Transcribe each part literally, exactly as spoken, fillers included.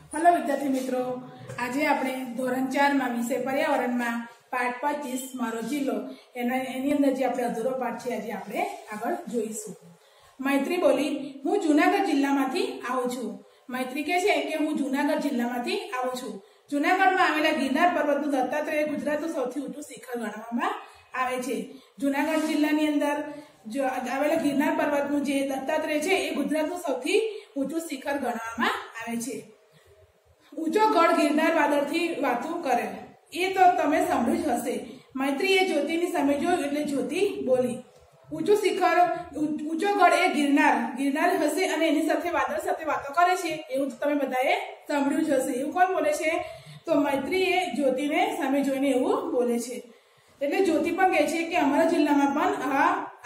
Hello विद्यार्थी मित्रों, आज આપણે ધોરણ ચાર માં વિષય પર્યાવરણમાં પાઠ પચીસ મારો જિલ્લો એના એની અંદર જે આપણે અધૂરો પાઠ છે આજે આપણે આગળ જોઈશું। મૈત્રી બોલી, હું જૂનાગઢ જિલ્લામાંથી આવું છું। મૈત્રી કહે છે કે હું જૂનાગઢ જિલ્લામાંથી આવું છું। જૂનાગઢમાં આવેલા ગિરનાર પર્વતનું દત્તાત્રેય ગુજરાતનું સૌથી ઊંચું શિખર ગણવામાં આવે છે। જૂનાગઢ જિલ્લાની અંદર જો આવેલા ગિરનાર પર્વતનું જે દત્તાત્રેય છે એ ગુજરાતનું સૌથી ઊંચું શિખર ગણવામાં આવે છે। ऊंचो गढ़ गिरनार वादळ थी वातू करे ए तो तमे सांभळ्युं ज हशे। मैत्रीए ज्योतिनी सामे जोयुं એટલે જ્યોતિ બોલી, ऊंचो शिखर ऊंचो गढ़ ए गिरनार गिरनार हशे अने एनी साथे वादळ साथे वातो करे छे एवुं तो तमे बधाए सांभळ्युं ज हशे। एवुं कोण बोले छे? तो मैत्रीए ज्योतिने सामे जोईने एवुं बोले छे। એટલે જ્યોતિ પણ કહે છે કે અમારા જિલ્લામાં પણ આ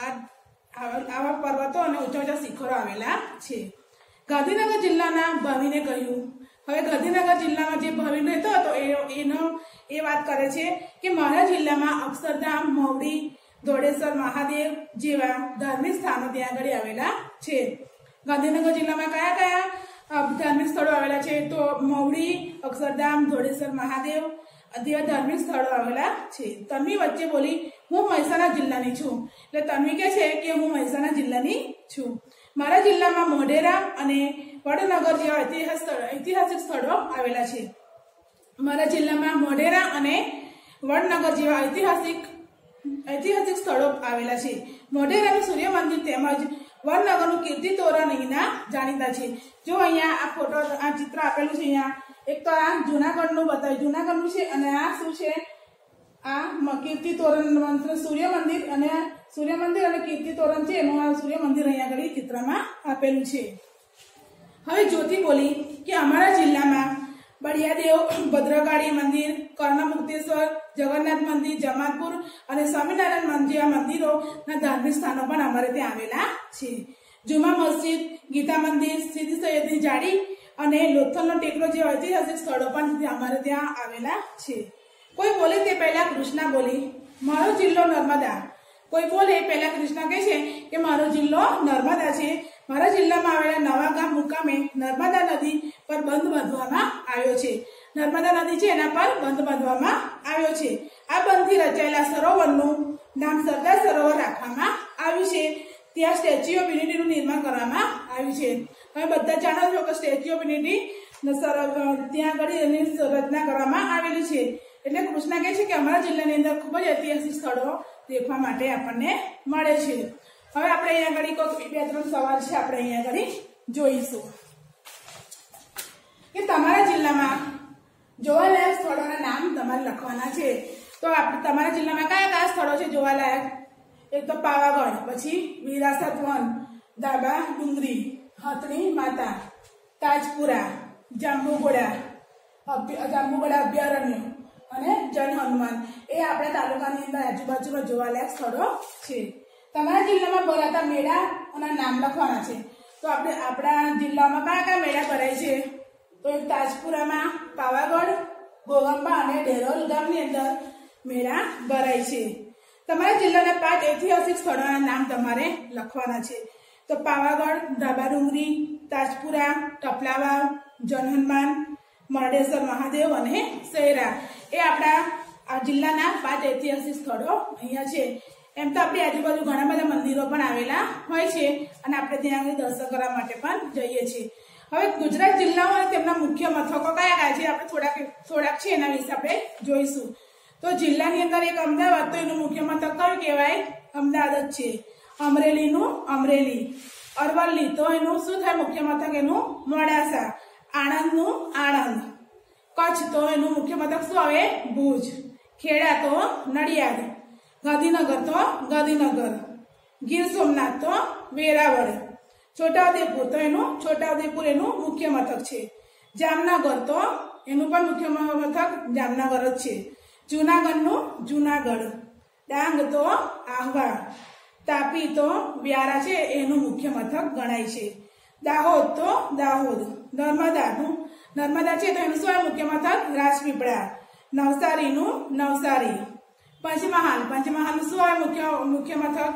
આવા પર્વતો અને ઊંચા ઊંચા શિખરો આવેલા છે। ગાંધીનગર જિલ્લાના ભાવિને કહ્યું, હવે ગાંધીનગર જિલ્લામાં જે ભાવિન રહેતો હતો એનો એ વાત કરે છે કે મારા જિલ્લામાં અક્ષરધામ, મવડી, ધોળેશ્વર મહાદેવ જેવા ધાર્મિક સ્થાનો ત્યાં આગળ આવેલા છે। ગાંધીનગર જિલ્લામાં કયા કયા ધાર્મિક સ્થળો આવેલા છે? તો મવડી, અક્ષરધામ, ધોળેશ્વર મહાદેવ જેવા ધાર્મિક સ્થળો આવેલા છે। તન્વી વચ્ચે બોલી, હું મહેસાણા જિલ્લાની છું। એટલે તન્વી કહે છે કે હું મહેસાણા જિલ્લાની છું। મારા જિલ્લામાં મોઢેરા અને વડનગર જેવા ઐતિહાસિક સ્થળો આવેલા છે। મારા જિલ્લામાં મોઢેરા અને વડનગર જેવા ઐતિહાસિક ઐતિહાસિક સ્થળો આવેલા છે। મોઢેરાનું સૂર્ય મંદિર તેમજ વડનગરનું કીર્તિ તોરણ અહીંના જાણીતા છે। જો અહીંયા આ ફોટો આ ચિત્ર આપેલું છે, અહીંયા એક તો આ જૂનાગઢનું બતાવ્યું, જૂનાગઢનું છે અને આ શું છે? આ કીર્તિ તોરણ મંત્ર સૂર્ય મંદિર અને સૂર્ય મંદિર અને કીર્તિ તોરણ છે એનું આ સૂર્ય મંદિર અહીંયા આગળ ચિત્રમાં આપેલું છે। હવે જ્યોતિ બોલી કે અમારા જિલ્લામાં બળિયાદેવ, ભદ્રકાળી મંદિર, કર્ણમુક્તેશ્વર, જગન્નાથ મંદિર, જમાલપુર અને સ્વામિનારાયણ મંદિર જેવા મંદિરોના ધાર્મિક સ્થાનો પણ અમારે ત્યાં આવેલા છે। જુમા મસ્જિદ, ગીતા મંદિર, સીદી સૈયદની જાળી અને લોથલનો ટેકરો જેવા ઐતિહાસિક સ્થળો પણ અમારે ત્યાં આવેલા છે। કોઈ બોલે તે પહેલા કૃષ્ણા બોલી, મારો જિલ્લો નર્મદા। કોઈ બોલે પહેલા કૃષ્ણા કહે છે કે મારો જિલ્લો નર્મદા છે। મારા જિલ્લામાં આવેલા નવાગામ મુકામે નર્મદા નદી પર બંધ બાંધવામાં આવ્યો છે। નર્મદા નદી છે એના પર બંધ બાંધવામાં આવ્યો છે। આ બંધથી રચાયેલા સરોવરનું નામ સરદાર સરોવર રાખવામાં આવ્યું છે। ત્યાં સ્ટેચ્યુ ઓફ યુનિટીનું નિર્માણ કરવામાં આવ્યું છે। તમે બધા જાણો છો કે સ્ટેચ્યુ ઓફ યુનિટી ત્યાં આગળ એની રચના કરવામાં આવેલી છે। એટલે કૃષ્ણા કહે છે કે અમારા જિલ્લાની અંદર ખૂબ જ ઐતિહાસિક સ્થળો દેખવા માટે આપણને મળે છે। હવે આપણે અહીંયા આગળ કોઈ બે ત્રણ સવાલ છે આપણે અહીંયા આગળ જોઈશું કે તમારા જિલ્લામાં જોવાલાયક સ્થળોના નામ તમારે લખવાના છે। તો આપણે તમારા જિલ્લામાં કયા કયા સ્થળો છે જોવાલાયક? એક તો પાવાગઢ, પછી વિરાસત વન, દાબા ડુંગરી, હથણી માતા, તાજપુરા, જાંબુઘોડા જાંબુઘોડા અભયારણ્ય અને જન હનુમાન એ આપણા તાલુકાની અંદર આજુબાજુમાં જોવાલાયક સ્થળો છે। તમારા જિલ્લામાં ભરાતા મેળાના નામ લખવાના છે। તો આપણે આપણા જિલ્લામાં કયા કયા મેળા ભરાય છે? તો એક તાજપુરામાં, પાવાગઢ, ગોગંબા અને ડેરોલ ગામની અંદર મેળા ભરાય છે। તમારા જિલ્લાના પાંચ ઐતિહાસિક સ્થળોના નામ તમારે લખવાના છે। તો પાવાગઢ, ધાબા ડુંગરી, તાજપુરા, ટપલાવાવ, જન હનુમાન, મરડેશ્વર મહાદેવ અને સૈરા એ આપણા આ જિલ્લાના પાંચ ઐતિહાસિક સ્થળો અહીંયા છે। એમ તો આપણી આજુબાજુ ઘણા બધા મંદિરો પણ આવેલા હોય છે અને આપણે ત્યાં આગળ દર્શન કરવા માટે પણ જઈએ છીએ। હવે ગુજરાત જિલ્લાઓ અને તેમના મુખ્ય મથકો કયા કયા છે આપણે થોડાક થોડાક છે એના વિશે આપણે જોઈશું। તો જિલ્લાની અંદર એક અમદાવાદ, તો એનું મુખ્ય મથક કયું કહેવાય? અમદાવાદ જ છે। અમરેલીનું અમરેલી, અરવલ્લી તો એનું શું થાય મુખ્ય મથક એનું? મોડાસા, આણંદનું આણંદ, કચ્છ તો એનું મુખ્ય મથક શું આવે? ભુજ, ખેડા તો નડિયાદ, ગાંધીનગર તો ગાંધીનગર, ગીર સોમનાથ તો વેરાવળ, છોટાઉદેપુર તો એનું છોટાઉદેપુર એનું મુખ્ય મથક છે। જામનગર તો એનું પણ મુખ્ય મથક જામનગર જ છે। જૂનાગઢનું જૂનાગઢ, ડાંગ તો આહવા, તાપી તો વ્યારા છે એનું મુખ્ય મથક ગણાય છે। દાહોદ તો દાહોદ, નર્મદાનું નર્મદા છે તો એનું શું મુખ્ય મથક? રાજપીપળા, નવસારીનું નવસારી, પંચમહાલ પંચમહાલનું શું મુખ્ય મુખ્ય મથક?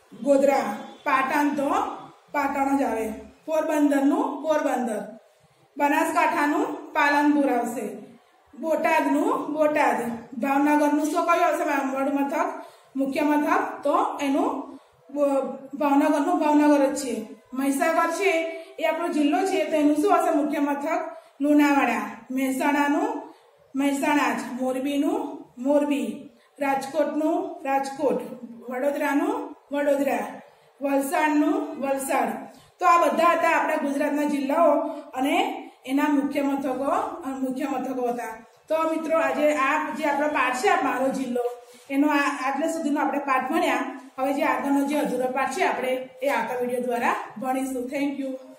ગોધરા, પાટણ તો પાટણ જ આવે, પોરબંદરનું પોરબંદર, બનાસકાંઠાનું પાલનપુર આવશે, બોટાદનું બોટાદ, ભાવનગરનું શું કયું આવશે વડ મથક મુખ્ય મથક તો એનું ભાવનગરનું ભાવનગર જ છે। મહીસાગર છે એ આપણો જિલ્લો છે તો એનું શું હશે મુખ્ય મથક લુણાવાડા, મહેસાણાનું મહેસાણા જ, મોરબીનું મોરબી, રાજકોટનું રાજકોટ, વડોદરાનું વડોદરા, વલસાડનું વલસાડ। તો આ બધા હતા આપણા ગુજરાતના જિલ્લાઓ અને એના મુખ્ય મથકો મુખ્ય મથકો હતા। તો મિત્રો આજે આ જે આપણો પાઠ છે મારો જિલ્લો એનો આ આટલે સુધીનો આપણે પાઠ ભણ્યા। હવે જે આગળનો જે અધૂરો પાઠ છે આપણે એ આગળ વિડીયો દ્વારા ભણીશું। Thank you.